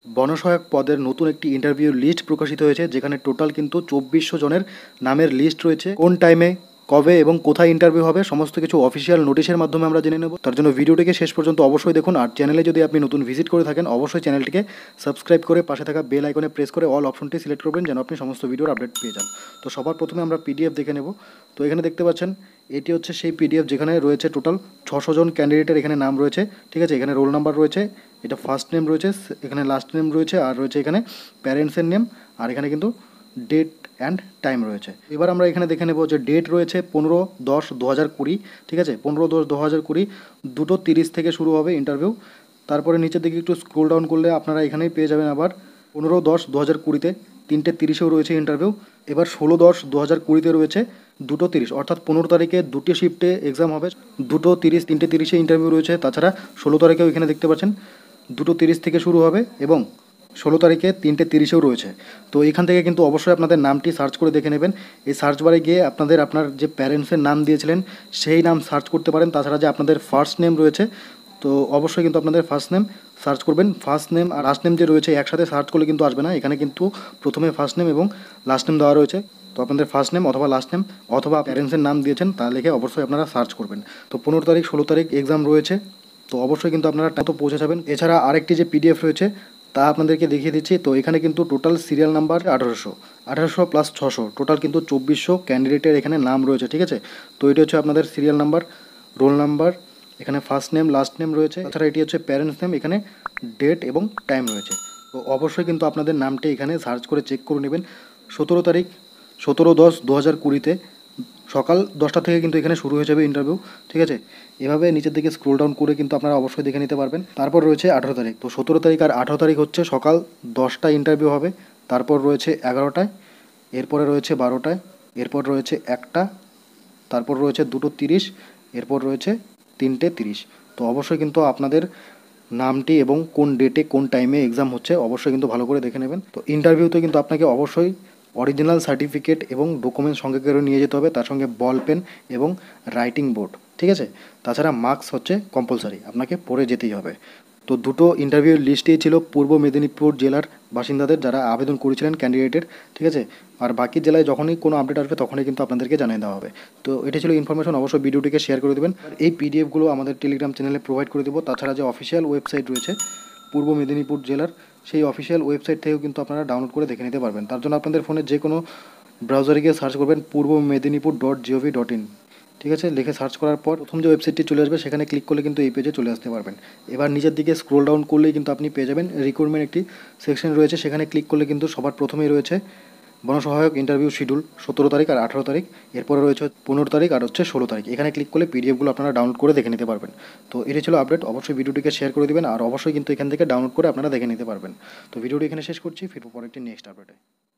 বনসহায়ক পদের নতুন একটি ইন্টারভিউ লিস্ট প্রকাশিত হয়েছে, যেখানে টোটাল কিন্তু 2400 জনের নামের লিস্ট রয়েছে। কোন টাইমে, কবে এবং কোথায় ইন্টারভিউ হবে সমস্ত কিছু অফিসিয়াল নোটিশের মাধ্যমে আমরা জেনে নেব। তার জন্য ভিডিওটিকে শেষ পর্যন্ত অবশ্যই দেখুন। আর চ্যানেলে যদি আপনি নতুন ভিজিট করে থাকেন, অবশ্যই চ্যানেলটিকে সাবস্ক্রাইব করে পাশে থাকা বেল আইকনে প্রেস করে অল অপশনটি সিলেক্ট করবেন, যেন আপনি সমস্ত ভিডিওর আপডেট পেয়ে যান। তো সবার প্রথমে আমরা পিডিএফ দেখে নেব। তো এখানে দেখতে পাচ্ছেন এটি হচ্ছে সেই পিডিএফ যেখানে রয়েছে টোটাল 600 জন ক্যান্ডিডেটের এখানে নাম রয়েছে। ঠিক আছে, এখানে রোল নাম্বার রয়েছে, এটা ফার্স্ট নেম রয়েছে, এখানে লাস্ট নেম রয়েছে, আর রয়েছে এখানে প্যারেন্টসের নেম, আর এখানে কিন্তু ডেট অ্যান্ড টাইম রয়েছে। এবার আমরা এখানে দেখে নেব যে ডেট রয়েছে 15/10/2020। ঠিক আছে, 15/10/2020 2:30 থেকে শুরু হবে ইন্টারভিউ। তারপরে নিচের দিকে একটু স্ক্রোল ডাউন করলে আপনারা এখানেই পেয়ে যাবেন আবার 15/10/2020-তে 3:30-এও রয়েছে ইন্টারভিউ। এবার 16/10/2020-তে রয়েছে 2:30, অর্থাৎ 15 তারিখে দুটি শিফটে এক্সাম হবে। 2:30, 3:30-এ ইন্টারভিউ রয়েছে। তাছাড়া 16 তারিখেও এখানে দেখতে পাচ্ছেন 2:30 থেকে শুরু হবে এবং 16 তারিখে 3:30-এও রয়েছে। তো এখান থেকে কিন্তু অবশ্যই আপনাদের নামটি সার্চ করে দেখে নেবেন। এই সার্চ বারে গিয়ে আপনার যে প্যারেন্টসের নাম দিয়েছিলেন সেই নাম সার্চ করতে পারেন। তাছাড়া যে আপনাদের ফার্স্ট নেম রয়েছে, তো অবশ্যই কিন্তু আপনাদের ফার্স্ট নেম সার্চ করবেন। ফার্স্ট নেম আর লাস্ট নেম যে রয়েছে একসাথে সার্চ করলে কিন্তু আসবে না, এখানে কিন্তু প্রথমে ফার্স্ট নেম এবং লাস্ট নেম দেওয়া রয়েছে। তো আপনাদের ফার্স্ট নেম অথবা লাস্ট নেম অথবা প্যারেন্টসের নাম দিয়েছেন তা লিখে অবশ্যই আপনারা সার্চ করবেন। তো 15 তারিখ 16 তারিখ এক্সাম রয়েছে, তো অবশ্যই কিন্তু আপনারা তো পৌঁছে যাবেন। এছাড়া আরেকটি যে পিডিএফ রয়েছে তা আপনাদেরকে দেখিয়ে দিচ্ছি। তো এখানে কিন্তু total serial number 1800 plus 600, total কিন্তু 2400 ক্যান্ডিডেটের এখানে নাম রয়েছে। ঠিক আছে, তো এটি হচ্ছে আপনাদের সিরিয়াল নাম্বার, রোল নাম্বার, এখানে ফার্স্ট নেম লাস্ট নেম রয়েছে। তাছাড়া এটি হচ্ছে প্যারেন্টস নেম, এখানে ডেট এবং টাইম রয়েছে। তো অবশ্যই কিন্তু আপনাদের নামটি এখানে সার্চ করে চেক করে নেবেন। 17 তারিখ 17/10/2020-তে সকাল 10টা থেকে কিন্তু এখানে শুরু হয়ে যাবে ইন্টারভিউ। ঠিক আছে, এভাবে নিচের দিকে স্ক্রোল ডাউন করে কিন্তু আপনারা অবশ্যই দেখে নিতে পারবেন। তারপর রয়েছে 18 তারিখ। তো 17 তারিখ আর 18 তারিখ হচ্ছে সকাল 10টায় ইন্টারভিউ হবে, তারপর রয়েছে 11টায়, এরপরে রয়েছে 12টায়, এরপর রয়েছে 1টা, তারপর রয়েছে 2:30, এরপর রয়েছে 3:30। তো অবশ্যই কিন্তু আপনাদের নামটি এবং কোন ডেটে কোন টাইমে এক্সাম হচ্ছে অবশ্যই কিন্তু ভালো করে দেখে নেবেন। তো ইন্টারভিউতে কিন্তু আপনাকে অবশ্যই অরিজিনাল সার্টিফিকেট এবং ডকুমেন্টস সঙ্গে করে নিয়ে যেতে হবে, তার সঙ্গে বল পেন এবং রাইটিং বোর্ড। ঠিক আছে, তাছাড়া মার্কস হচ্ছে কম্পালসারি, আপনাকে পড়ে যেতেই হবে। তো দুটো ইন্টারভিউর লিস্টেই ছিল পূর্ব মেদিনীপুর জেলার বাসিন্দাদের যারা আবেদন করেছিলেন ক্যান্ডিডেটের। ঠিক আছে, আর বাকি জেলায় যখনই কোনো আপডেট আসবে তখনই কিন্তু আপনাদেরকে জানিয়ে দেওয়া হবে। তো এটা ছিল ইনফরমেশন, অবশ্যই ভিডিওটিকে শেয়ার করে দেবেন। এই পিডিএফগুলো আমাদের টেলিগ্রাম চ্যানেলে প্রোভাইড করে দেবো। তাছাড়া যে অফিসিয়াল ওয়েবসাইট রয়েছে পূর্ব মেদিনীপুর জেলার, সেই অফিসিয়াল ওয়েবসাইট থেকেও কিন্তু আপনারা ডাউনলোড করে দেখে নিতে পারবেন। তার জন্য আপনাদের ফোনে যে কোনো ব্রাউজারে গিয়ে সার্চ করবেন purboMedinipur.gov.in। ঠিক আছে, লিখে সার্চ করার পর প্রথম যে ওয়েবসাইটটি চলে আসবে সেখানে ক্লিক করলে কিন্তু এই পেজে চলে আসতে পারবেন। এবার নিচের দিকে স্ক্রোল ডাউন করলেই কিন্তু আপনি পেয়ে যাবেন রিক্রুটমেন্ট একটি সেকশন রয়েছে, সেখানে ক্লিক করলে কিন্তু সবার প্রথমেই রয়েছে বনসহায়ক ইন্টারভিউ শিডিউল 17 তারিখ আর 18 তারিখ, এরপরে রয়েছে 15 তারিখ আর হচ্ছে 16 তারিখ। এখানে ক্লিক করলে পিডিএফগুলো আপনারা ডাউনলোড করে দেখে নিতে পারবেন। তো এটি ছিল আপডেট, অবশ্যই ভিডিওটিকে শেয়ার করে দেবেন আর অবশ্যই কিন্তু এখান থেকে ডাউনলোড করে আপনারা দেখে নিতে পারবেন। তো ভিডিওটি এখানে শেষ করছি, ফিরবো পরে একটি নেক্সট আপডেটে।